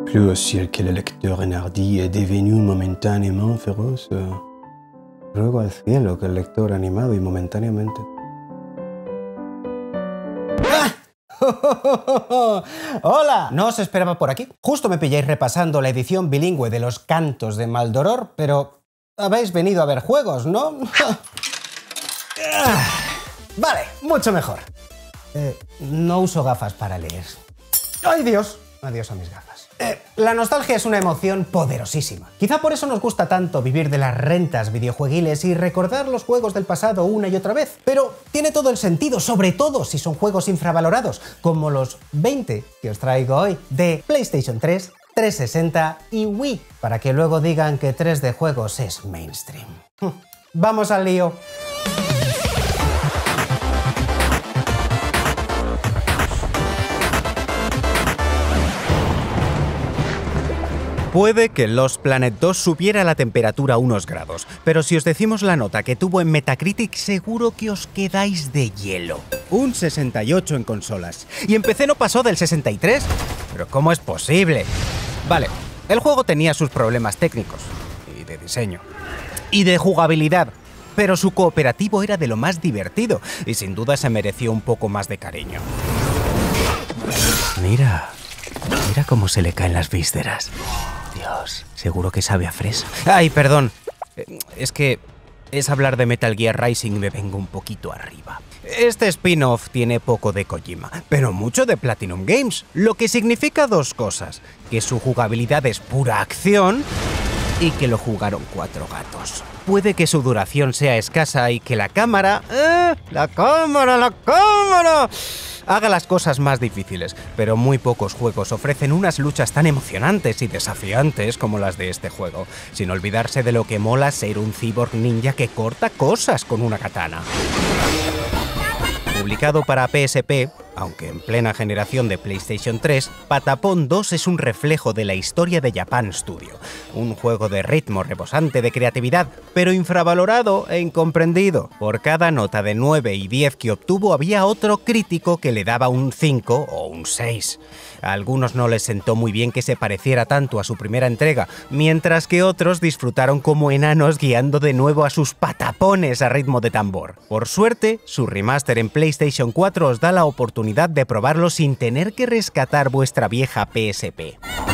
conclut aussi que le lecteur enhardi est devenu momentáneamente feroz. Ruego al cielo que el lector animado y momentáneamente... ¡Hola! No os esperaba por aquí. Justo me pilláis repasando la edición bilingüe de Los Cantos de Maldoror, pero habéis venido a ver juegos, ¿no? Vale, mucho mejor. No uso gafas para leer. ¡Ay, Dios! Adiós a mis gafas. La nostalgia es una emoción poderosísima. Quizá por eso nos gusta tanto vivir de las rentas videojueguiles y recordar los juegos del pasado una y otra vez. Pero tiene todo el sentido, sobre todo si son juegos infravalorados, como los 20 que os traigo hoy, de PlayStation 3, 360 y Wii, para que luego digan que 3D juegos es mainstream. ¡Vamos al lío! Puede que Lost Planet 2 subiera la temperatura unos grados, pero si os decimos la nota que tuvo en Metacritic, seguro que os quedáis de hielo. Un 68 en consolas. ¿Y en PC no pasó del 63? ¿Pero cómo es posible? Vale, el juego tenía sus problemas técnicos, y de diseño, y de jugabilidad, pero su cooperativo era de lo más divertido, y sin duda se mereció un poco más de cariño. Mira cómo se le caen las vísceras. Dios, seguro que sabe a fresa. ¡Ay, perdón! Es que es hablar de Metal Gear Rising y me vengo un poquito arriba. Este spin-off tiene poco de Kojima, pero mucho de Platinum Games, lo que significa dos cosas: que su jugabilidad es pura acción y que lo jugaron 4 gatos. Puede que su duración sea escasa y que la cámara... ¡La cámara! Haga las cosas más difíciles, pero muy pocos juegos ofrecen unas luchas tan emocionantes y desafiantes como las de este juego, sin olvidarse de lo que mola ser un cyborg ninja que corta cosas con una katana. Publicado para PSP, aunque en plena generación de PlayStation 3, Patapon 2 es un reflejo de la historia de Japan Studio, un juego de ritmo rebosante de creatividad, pero infravalorado e incomprendido. Por cada nota de 9 y 10 que obtuvo había otro crítico que le daba un 5 o un 6. A algunos no les sentó muy bien que se pareciera tanto a su primera entrega, mientras que otros disfrutaron como enanos guiando de nuevo a sus patapones a ritmo de tambor. Por suerte, su remaster en PlayStation 4 os da la oportunidad de probarlo sin tener que rescatar vuestra vieja PSP.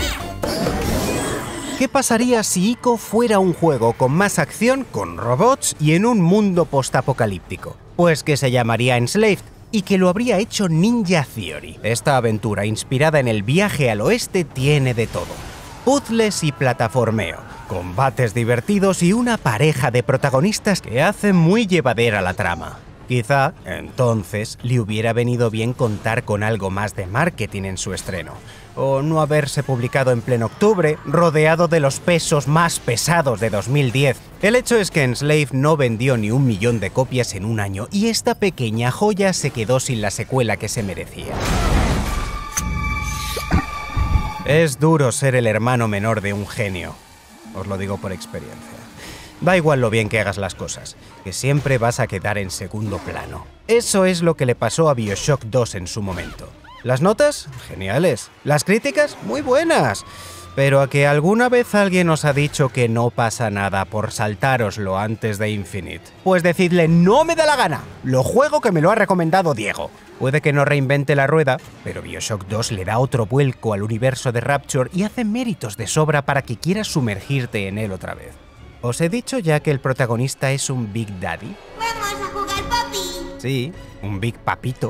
¿Qué pasaría si Ico fuera un juego con más acción, con robots y en un mundo postapocalíptico? Pues que se llamaría Enslaved, y que lo habría hecho Ninja Theory. Esta aventura inspirada en el viaje al oeste tiene de todo: puzzles y plataformeo, combates divertidos y una pareja de protagonistas que hacen muy llevadera la trama. Quizá, entonces, le hubiera venido bien contar con algo más de marketing en su estreno, o no haberse publicado en pleno octubre, rodeado de los pesos más pesados de 2010. El hecho es que Enslaved no vendió ni 1 millón de copias en un año, y esta pequeña joya se quedó sin la secuela que se merecía. Es duro ser el hermano menor de un genio, os lo digo por experiencia. Da igual lo bien que hagas las cosas, que siempre vas a quedar en segundo plano. Eso es lo que le pasó a BioShock 2 en su momento. ¿Las notas? Geniales. ¿Las críticas? Muy buenas. Pero ¿a que alguna vez alguien os ha dicho que no pasa nada por saltároslo antes de Infinite? Pues decidle: no me da la gana, lo juego que me lo ha recomendado Diego. Puede que no reinvente la rueda, pero BioShock 2 le da otro vuelco al universo de Rapture y hace méritos de sobra para que quieras sumergirte en él otra vez. ¿Os he dicho ya que el protagonista es un Big Daddy? ¡Vamos a jugar, papi! Sí, un Big Papito.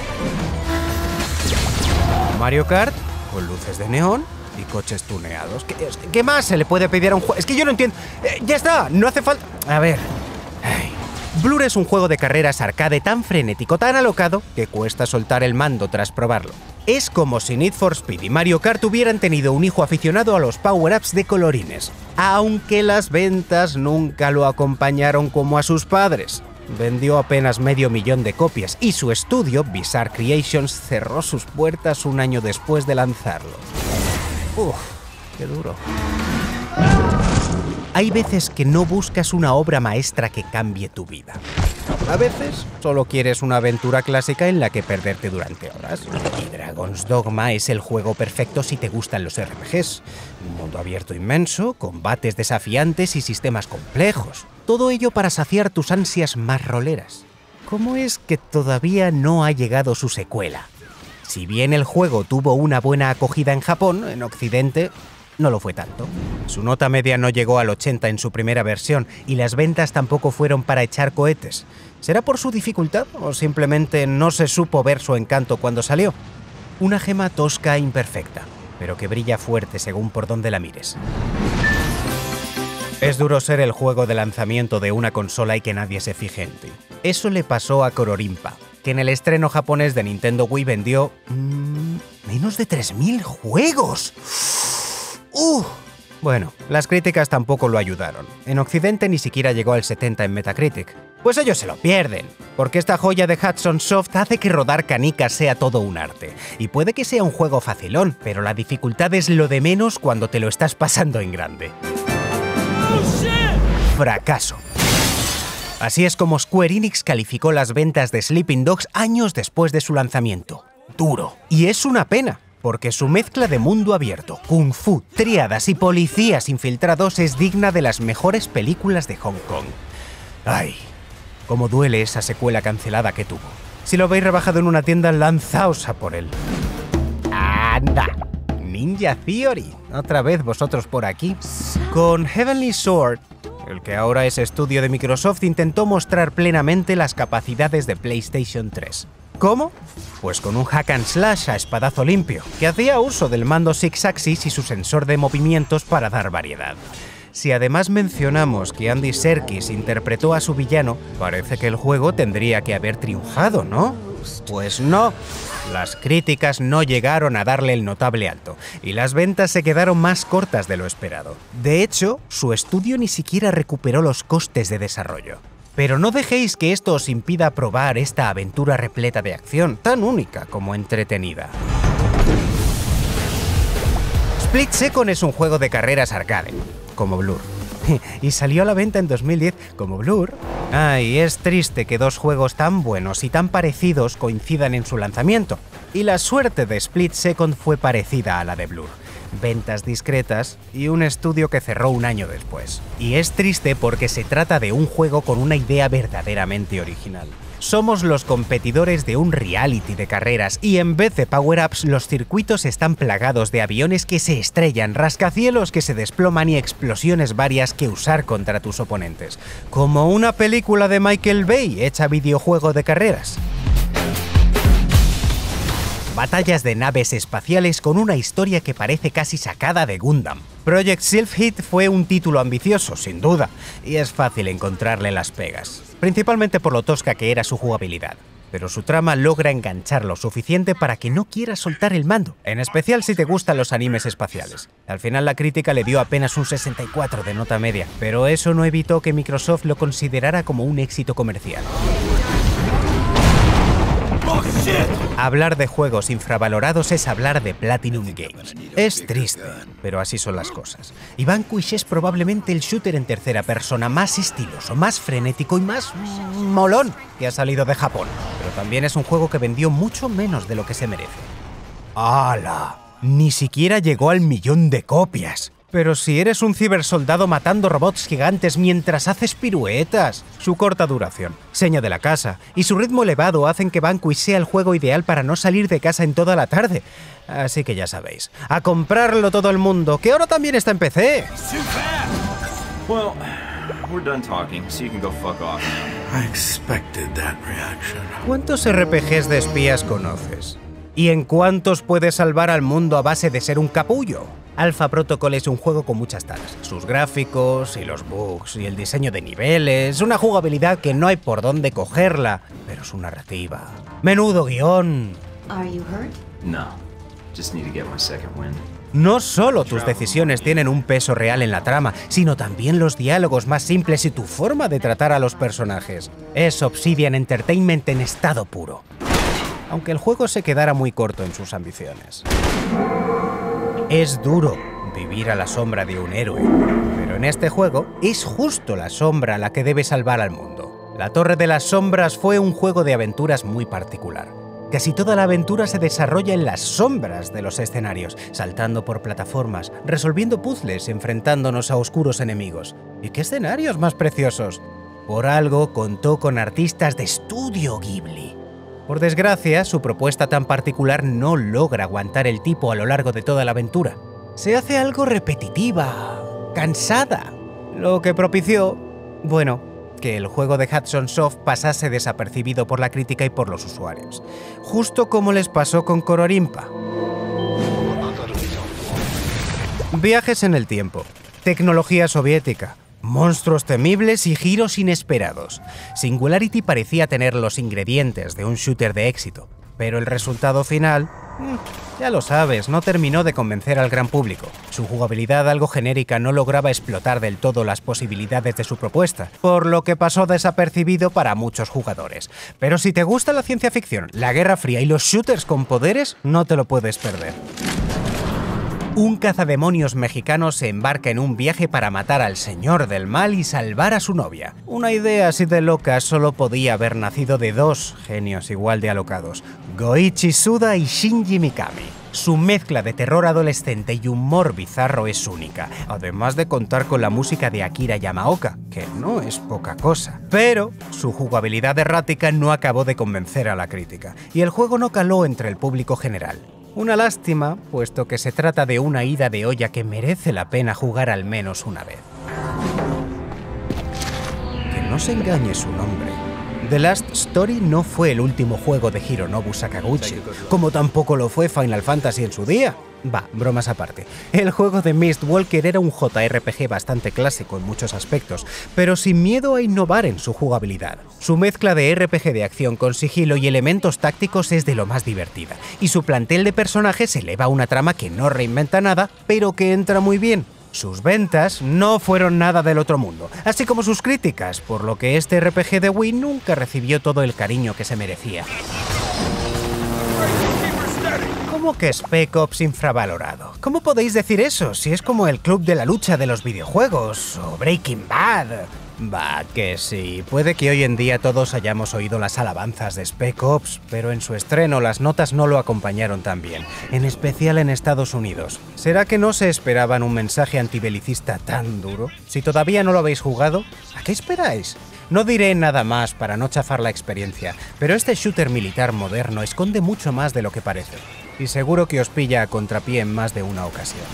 Mario Kart, con luces de neón y coches tuneados. ¿Qué más se le puede pedir a un juego? Es que yo no entiendo. ¡Ya está! No hace falta... A ver... Blur es un juego de carreras arcade tan frenético, tan alocado, que cuesta soltar el mando tras probarlo. Es como si Need for Speed y Mario Kart hubieran tenido un hijo aficionado a los power-ups de colorines, aunque las ventas nunca lo acompañaron como a sus padres. Vendió apenas 500.000 de copias y su estudio, Bizarre Creations, cerró sus puertas un año después de lanzarlo. ¡Uf! ¡Qué duro! Hay veces que no buscas una obra maestra que cambie tu vida. A veces solo quieres una aventura clásica en la que perderte durante horas. Y Dragon's Dogma es el juego perfecto si te gustan los RPGs. Un mundo abierto inmenso, combates desafiantes y sistemas complejos. Todo ello para saciar tus ansias más roleras. ¿Cómo es que todavía no ha llegado su secuela? Si bien el juego tuvo una buena acogida en Japón, en Occidente no lo fue tanto. Su nota media no llegó al 80 en su primera versión y las ventas tampoco fueron para echar cohetes. ¿Será por su dificultad o simplemente no se supo ver su encanto cuando salió? Una gema tosca e imperfecta, pero que brilla fuerte según por donde la mires. Es duro ser el juego de lanzamiento de una consola y que nadie se fije en ti. Eso le pasó a Kororimpa, que en el estreno japonés de Nintendo Wii vendió menos de 3.000 juegos. Bueno, las críticas tampoco lo ayudaron. En Occidente ni siquiera llegó al 70 en Metacritic. Pues ellos se lo pierden, porque esta joya de Hudson Soft hace que rodar canicas sea todo un arte. Y puede que sea un juego facilón, pero la dificultad es lo de menos cuando te lo estás pasando en grande. Fracaso. Así es como Square Enix calificó las ventas de Sleeping Dogs años después de su lanzamiento. Duro. Y es una pena, porque su mezcla de mundo abierto, kung fu, tríadas y policías infiltrados es digna de las mejores películas de Hong Kong. ¡Ay! Cómo duele esa secuela cancelada que tuvo. Si lo veis rebajado en una tienda, lanzaos a por él. ¡Anda! Ninja Theory. Otra vez vosotros por aquí. Con Heavenly Sword, el que ahora es estudio de Microsoft, intentó mostrar plenamente las capacidades de PlayStation 3. ¿Cómo? Pues con un hack and slash a espadazo limpio, que hacía uso del mando Six Axis y su sensor de movimientos para dar variedad. Si además mencionamos que Andy Serkis interpretó a su villano, parece que el juego tendría que haber triunfado, ¿no? Pues no. Las críticas no llegaron a darle el notable alto, y las ventas se quedaron más cortas de lo esperado. De hecho, su estudio ni siquiera recuperó los costes de desarrollo. Pero no dejéis que esto os impida probar esta aventura repleta de acción, tan única como entretenida. Split Second es un juego de carreras arcade, como Blur. Y salió a la venta en 2010 como Blur. Ay, es triste que dos juegos tan buenos y tan parecidos coincidan en su lanzamiento. Y la suerte de Split Second fue parecida a la de Blur. Ventas discretas y un estudio que cerró un año después. Y es triste porque se trata de un juego con una idea verdaderamente original. Somos los competidores de un reality de carreras y en vez de power-ups los circuitos están plagados de aviones que se estrellan, rascacielos que se desploman y explosiones varias que usar contra tus oponentes. Como una película de Michael Bay hecha videojuego de carreras. Batallas de naves espaciales con una historia que parece casi sacada de Gundam. Project Silphid fue un título ambicioso, sin duda, y es fácil encontrarle las pegas, principalmente por lo tosca que era su jugabilidad. Pero su trama logra enganchar lo suficiente para que no quieras soltar el mando, en especial si te gustan los animes espaciales. Al final la crítica le dio apenas un 64 de nota media, pero eso no evitó que Microsoft lo considerara como un éxito comercial. Hablar de juegos infravalorados es hablar de Platinum Games. Es triste, pero así son las cosas. Y Vanquish es probablemente el shooter en tercera persona más estiloso, más frenético y más molón que ha salido de Japón. Pero también es un juego que vendió mucho menos de lo que se merece. ¡Hala! Ni siquiera llegó al 1.000.000 de copias. Pero si eres un cibersoldado matando robots gigantes mientras haces piruetas. Su corta duración, seña de la casa y su ritmo elevado hacen que Vanquish sea el juego ideal para no salir de casa en toda la tarde. Así que ya sabéis, a comprarlo todo el mundo, que ahora también está en PC. Well, we're done talking, so you can go fuck off now. I expected that reaction. ¿Cuántos RPGs de espías conoces? ¿Y en cuántos puedes salvar al mundo a base de ser un capullo? Alpha Protocol es un juego con muchas taras. Sus gráficos y los bugs y el diseño de niveles, una jugabilidad que no hay por dónde cogerla, pero su narrativa. ¡Menudo guión! Are you hurt? No, just need to get my second wind. No solo tus decisiones tienen un peso real en la trama, sino también los diálogos más simples y tu forma de tratar a los personajes. Es Obsidian Entertainment en estado puro. Aunque el juego se quedara muy corto en sus ambiciones. Es duro vivir a la sombra de un héroe. Pero en este juego es justo la sombra la que debe salvar al mundo. La Torre de las Sombras fue un juego de aventuras muy particular. Casi toda la aventura se desarrolla en las sombras de los escenarios, saltando por plataformas, resolviendo puzzles, enfrentándonos a oscuros enemigos. ¿Y qué escenarios más preciosos? Por algo contó con artistas de Estudio Ghibli. Por desgracia, su propuesta tan particular no logra aguantar el tipo a lo largo de toda la aventura. Se hace algo repetitiva, cansada, lo que propició, bueno, que el juego de Hudson Soft pasase desapercibido por la crítica y por los usuarios, justo como les pasó con Kororimpa. Viajes en el tiempo, tecnología soviética, monstruos temibles y giros inesperados. Singularity parecía tener los ingredientes de un shooter de éxito, pero el resultado final, ya lo sabes, no terminó de convencer al gran público. Su jugabilidad algo genérica no lograba explotar del todo las posibilidades de su propuesta, por lo que pasó desapercibido para muchos jugadores. Pero si te gusta la ciencia ficción, la Guerra Fría y los shooters con poderes, no te lo puedes perder. Un cazademonios mexicano se embarca en un viaje para matar al señor del mal y salvar a su novia. Una idea así de loca solo podía haber nacido de dos genios igual de alocados, Goichi Suda y Shinji Mikami. Su mezcla de terror adolescente y humor bizarro es única, además de contar con la música de Akira Yamaoka, que no es poca cosa. Pero su jugabilidad errática no acabó de convencer a la crítica, y el juego no caló entre el público general. Una lástima, puesto que se trata de una ida de olla que merece la pena jugar al menos una vez. Que no se engañe su nombre. The Last Story no fue el último juego de Hironobu Sakaguchi, como tampoco lo fue Final Fantasy en su día. Va, bromas aparte. El juego de Mistwalker era un JRPG bastante clásico en muchos aspectos, pero sin miedo a innovar en su jugabilidad. Su mezcla de RPG de acción con sigilo y elementos tácticos es de lo más divertida, y su plantel de personajes eleva una trama que no reinventa nada, pero que entra muy bien. Sus ventas no fueron nada del otro mundo, así como sus críticas, por lo que este RPG de Wii nunca recibió todo el cariño que se merecía. ¿Cómo que Spec Ops infravalorado? ¿Cómo podéis decir eso si es como el club de la lucha de los videojuegos o Breaking Bad? Va, que sí, puede que hoy en día todos hayamos oído las alabanzas de Spec Ops, pero en su estreno las notas no lo acompañaron tan bien, en especial en Estados Unidos. ¿Será que no se esperaban un mensaje antibelicista tan duro? Si todavía no lo habéis jugado, ¿a qué esperáis? No diré nada más para no chafar la experiencia, pero este shooter militar moderno esconde mucho más de lo que parece, y seguro que os pilla a contrapié en más de una ocasión.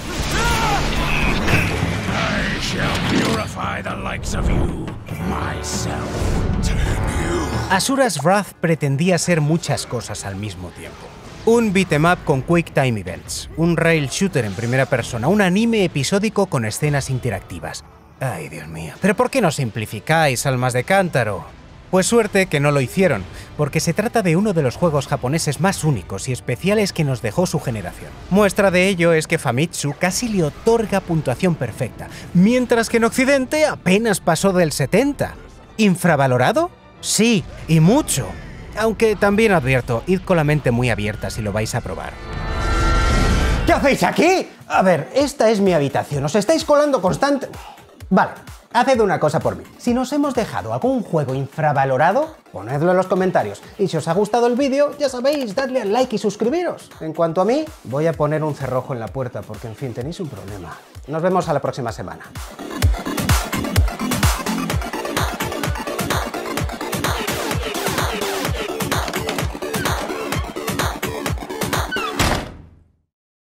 Asura's Wrath pretendía ser muchas cosas al mismo tiempo. Un beat'em up con quick time events, un rail shooter en primera persona, un anime episódico con escenas interactivas. Ay, Dios mío, ¿pero por qué no simplificáis, almas de cántaro? Pues suerte que no lo hicieron, porque se trata de uno de los juegos japoneses más únicos y especiales que nos dejó su generación. Muestra de ello es que Famitsu casi le otorga puntuación perfecta, mientras que en Occidente apenas pasó del 70. ¿Infravalorado? Sí, y mucho. Aunque también advierto, id con la mente muy abierta si lo vais a probar. ¿Qué hacéis aquí? A ver, esta es mi habitación, os estáis colando constante... Vale, haced una cosa por mí. Si nos hemos dejado algún juego infravalorado, ponedlo en los comentarios. Y si os ha gustado el vídeo, ya sabéis, dadle al like y suscribiros. En cuanto a mí, voy a poner un cerrojo en la puerta porque, en fin, tenéis un problema. Nos vemos a la próxima semana.